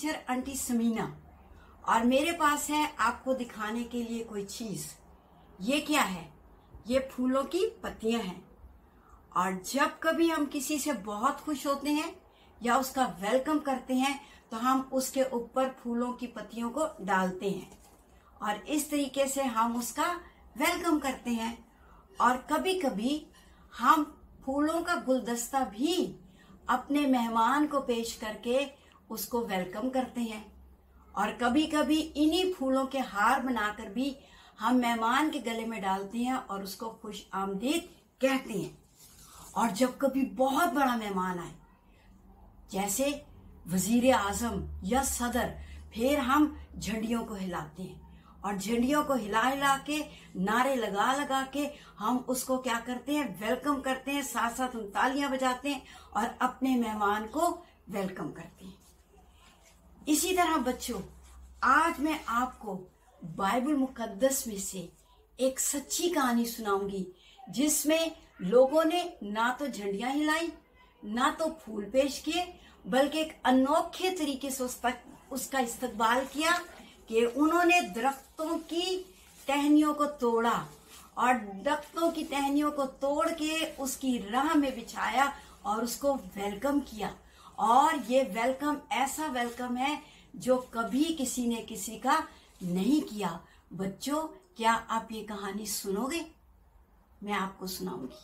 Teacher aunty Samina और मेरे पास है आपको दिखाने के लिए कोई चीज। ये क्या है? ये फूलों की पत्तियां हैं। और जब कभी हम किसी से बहुत खुश होते हैं या उसका वेलकम करते हैं तो हम उसके ऊपर फूलों की पत्तियों को डालते हैं और इस तरीके से हम उसका वेलकम करते हैं। और कभी कभी हम फूलों का गुलदस्ता भी अपने मेहमान को पेश करके उसको वेलकम करते हैं। और कभी कभी इन्हीं फूलों के हार बनाकर भी हम मेहमान के गले में डालते हैं और उसको खुश आमदीद कहते हैं। और जब कभी बहुत बड़ा मेहमान आए जैसे वजीर आजम या सदर, फिर हम झंडियों को हिलाते हैं और झंडियों को हिला हिला के, नारे लगा लगा के हम उसको क्या करते हैं, वेलकम करते हैं। साथ साथ हम तालियां बजाते हैं और अपने मेहमान को वेलकम करते हैं। इसी तरह बच्चों, आज मैं आपको बाइबल मुकद्दस में से एक सच्ची कहानी सुनाऊंगी जिसमें लोगों ने ना तो झंडियां हिलाई, ना तो फूल पेश किए, बल्कि एक अनोखे तरीके से उसका इस्तकबाल किया कि उन्होंने दरख्तों की टहनियों को तोड़ा और दरख्तों की टहनियों को तोड़ के उसकी राह में बिछाया और उसको वेलकम किया। और ये वेलकम ऐसा वेलकम है जो कभी किसी ने किसी का नहीं किया। बच्चों, क्या आप ये कहानी सुनोगे? मैं आपको सुनाऊंगी।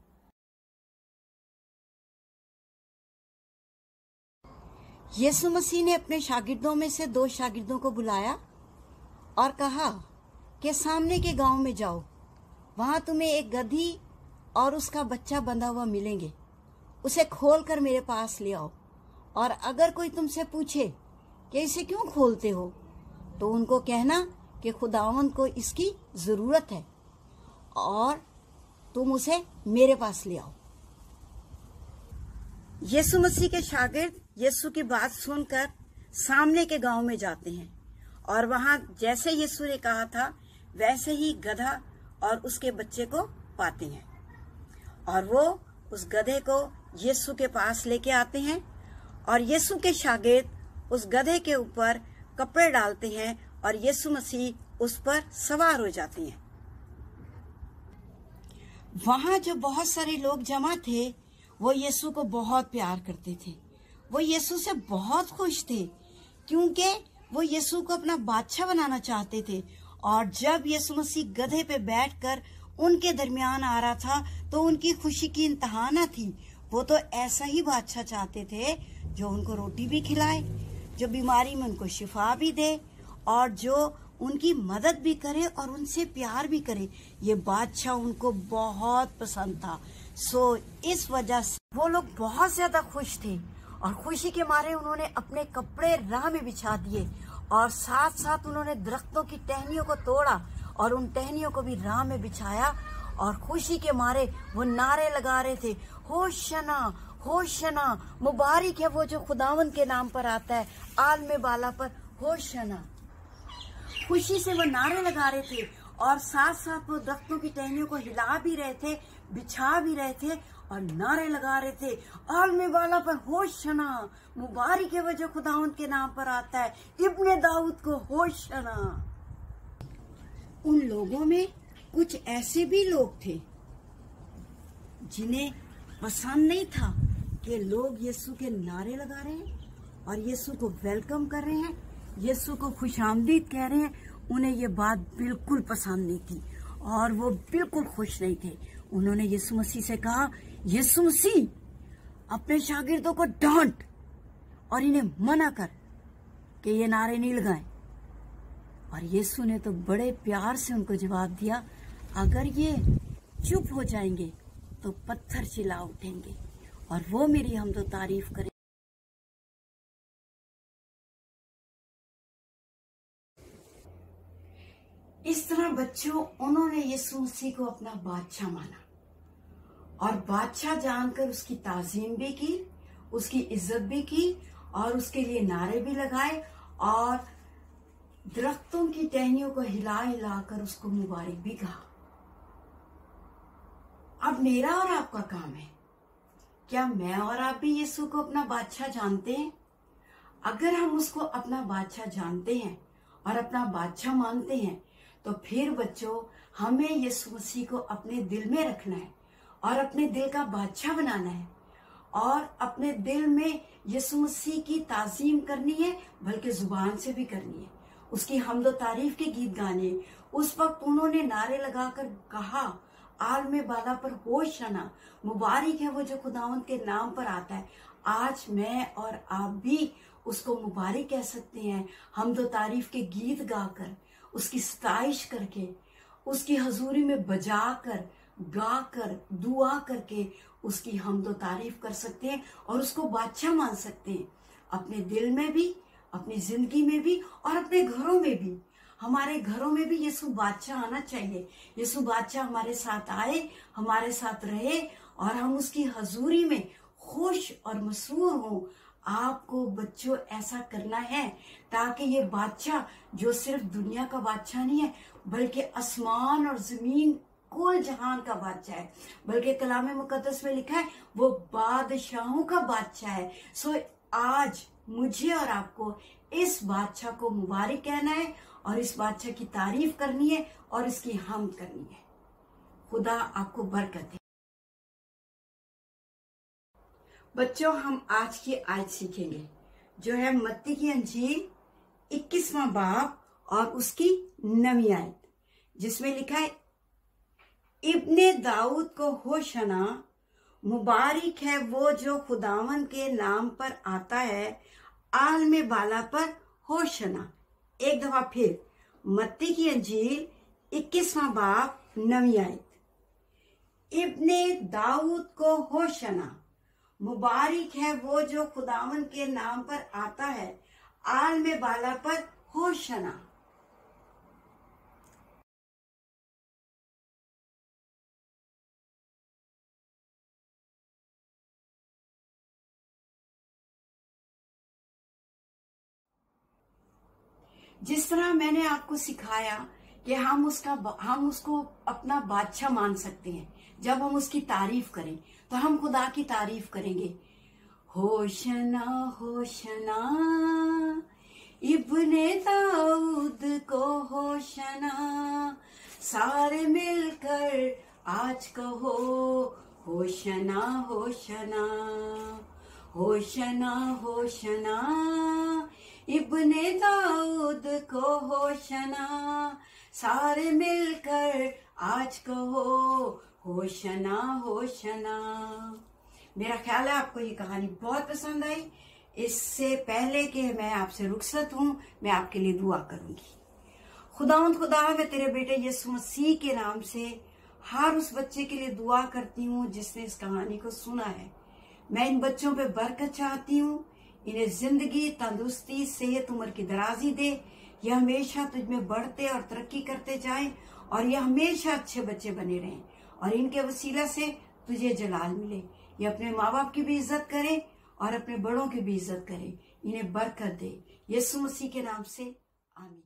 यीशु मसीह ने अपने शागिर्दों में से 2 शागिर्दों को बुलाया और कहा कि सामने के गांव में जाओ, वहां तुम्हें एक गधी और उसका बच्चा बंधा हुआ मिलेंगे। उसे खोलकर मेरे पास ले आओ। और अगर कोई तुमसे पूछे कि इसे क्यों खोलते हो, तो उनको कहना कि खुदावंद को इसकी जरूरत है और तुम उसे मेरे पास ले आओ। यीशु मसीह के शागिर्द यीशु की बात सुनकर सामने के गांव में जाते हैं और वहां जैसे यीशु ने कहा था वैसे ही गधा और उसके बच्चे को पाते हैं। और वो उस गधे को यीशु के पास लेके आते हैं और यीशु के शागिर्द उस गधे के ऊपर कपड़े डालते हैं और यीशु मसीह उस पर सवार हो जाते हैं। वहां जो बहुत सारे लोग जमा थे वो यीशु को बहुत प्यार करते थे। वो यीशु से बहुत खुश थे क्योंकि वो यीशु को अपना बादशाह बनाना चाहते थे। और जब यीशु मसीह गधे पे बैठकर उनके दरमियान आ रहा था तो उनकी खुशी की इंतहा न थी। वो तो ऐसा ही बादशाह चाहते थे जो उनको रोटी भी खिलाए, जो बीमारी में उनको शिफा भी दे और जो उनकी मदद भी करे और उनसे प्यार भी करे। ये बादशाह उनको बहुत पसंद था। सो इस वजह से वो लोग बहुत ज्यादा खुश थे और खुशी के मारे उन्होंने अपने कपड़े राह में बिछा दिए और साथ साथ उन्होंने दरख्तों की टहनियों को तोड़ा और उन टहनियों को भी राह में बिछाया। और खुशी के मारे वो नारे लगा रहे थे, होशना होशना, मुबारक है वो जो खुदावंद के नाम पर आता है, आलमे बाला पर होशना। खुशी से वो नारे लगा रहे थे और साथ साथ वो दरख्तों की टहनियों को हिला भी रहे थे, बिछा भी रहे थे और नारे लगा रहे थे, आलमे बाला पर होशना, मुबारक है वो जो खुदावंद के नाम पर आता है, इब्ने दाऊद को होशना। उन लोगों में कुछ ऐसे भी लोग थे जिन्हें पसंद नहीं था कि लोग यीशु के नारे लगा रहे हैं और यीशु को वेलकम कर रहे हैं, यीशु को खुशामदीद कह रहे हैं। उन्हें ये बात बिल्कुल पसंद नहीं थी और वो बिल्कुल खुश नहीं थे। उन्होंने यीशु मसीह से कहा, यीशु मसीह अपने शागिर्दों को डांट और इन्हें मना कर कि ये नारे नहीं लगाएं। और यीशु ने तो बड़े प्यार से उनको जवाब दिया, अगर ये चुप हो जाएंगे तो पत्थर चिल्ला उठेंगे और वो मेरी हमदो तारीफ करें। इस तरह बच्चों, उन्होंने यीशु मसीह को अपना बादशाह माना और बादशाह जानकर उसकी ताजीम भी की, उसकी इज्जत भी की और उसके लिए नारे भी लगाए और दरख्तों की टहनियों को हिला हिलाकर उसको मुबारक भी कहा। अब मेरा और आपका काम है, क्या मैं और आप भी यीशु को अपना बादशाह जानते हैं? अगर हम उसको अपना बादशाह जानते हैं और अपना बादशाह मानते हैं, तो फिर बच्चों हमें यीशु मसीह को अपने दिल में रखना है और अपने दिल का बादशाह बनाना है और अपने दिल में यीशु मसीह की ताजीम करनी है, बल्कि जुबान से भी करनी है। उसकी हम्द और तारीफ के गीत गाने। उस वक्त उन्होंने नारे लगाकर कहा, आलम बाला पर होशाना, मुबारक है वो जो खुदावंद के नाम पर आता है। आज मैं और आप भी उसको मुबारक कह सकते हैं, हम्द और तारीफ के गीत गाकर, उसकी सताइश करके, उसकी हजूरी में बजाकर, गाकर, दुआ करके उसकी हम्द और तारीफ कर सकते हैं और उसको बादशाह मान सकते हैं, अपने दिल में भी, अपनी जिंदगी में भी और अपने घरों में भी। हमारे घरों में भी यीशु बादशाह आना चाहिए। यीशु बादशाह हमारे साथ आए, हमारे साथ रहे और हम उसकी हजूरी में खुश और मसरूर हों। आपको बच्चों ऐसा करना है ताकि ये बादशाह जो सिर्फ दुनिया का बादशाह नहीं है, बल्कि आसमान और जमीन कुल जहान का बादशाह है, बल्कि कलाम मुकद्दस में लिखा है वो बादशाहों का बादशाह है। सो आज मुझे और आपको इस बादशाह को मुबारक कहना है और इस बादशाह की तारीफ करनी है और इसकी हम्द करनी है। खुदा आपको बरकत दे। बच्चों हम आज की आयत सीखेंगे जो है मत्ती की अंजील 21वां बाब और उसकी 9वीं आयत, जिसमें लिखा है, इब्ने दाऊद को होशाना, मुबारक है वो जो खुदावन के नाम पर आता है, आलम बाला पर होशाना। एक दफा फिर, मत्ती की अंजील 21वां बाब 9वीं आयत, इब्ने दाऊद को होशाना, मुबारक है वो जो खुदावन के नाम पर आता है, आलम बाला पर होशाना। जिस तरह मैंने आपको सिखाया कि हम उसको अपना बादशाह मान सकते हैं, जब हम उसकी तारीफ करें तो हम खुदा की तारीफ करेंगे, होशना होशना इब्ने दाऊद को होशना, सारे मिलकर आज कहो होशना होशना, होशना होशना इब्ने दाऊद को होशना, सारे मिलकर आज कहो होशना होशना। मेरा ख्याल है आपको ये कहानी बहुत पसंद आई। इससे पहले कि मैं आपसे रुखसत हूं, मैं आपके लिए दुआ करूंगी। खुदावंद खुदा, मैं तेरे बेटे यीशु मसीह के नाम से हर उस बच्चे के लिए दुआ करती हूँ जिसने इस कहानी को सुना है। मैं इन बच्चों पे बरकत चाहती हूँ, इन्हें जिंदगी, तंदुरुस्ती, सेहत, उम्र की दराजी दे। ये हमेशा तुझ में बढ़ते और तरक्की करते जाएं और ये हमेशा अच्छे बच्चे बने रहें और इनके वसीला से तुझे जलाल मिले। ये अपने माँ बाप की भी इज्जत करें और अपने बड़ों की भी इज्जत करें। इन्हें बरकत दे, यीशु मसीह के नाम से, आमीन।